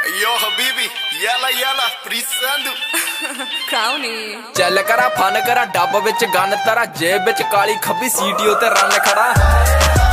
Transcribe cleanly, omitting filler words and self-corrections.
Yo Habibi, yalla yalla, precisando ਕਾਉਨੀ ਚੱਲ ਕਰਾ fun ਕਰਾ ਡੱਬ ਵਿੱਚ ਗੰਨ ਤਰਾ ਜੇਬ ਵਿੱਚ ਕਾਲੀ ਖੱਬੀ ਸੀਟੀਓ ਤੇ ਰਨ ਖੜਾ